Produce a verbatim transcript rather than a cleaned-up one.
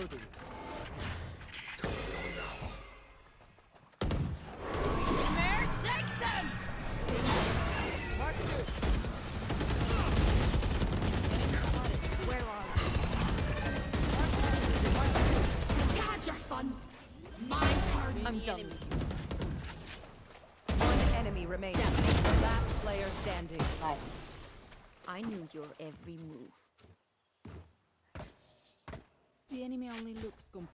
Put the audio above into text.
Reloading. There, take them! Mark two. Where are you? God, you're fun! My turn! I'm done. Enemies. One enemy remains. Last player standing. I knew your every move. The enemy only looks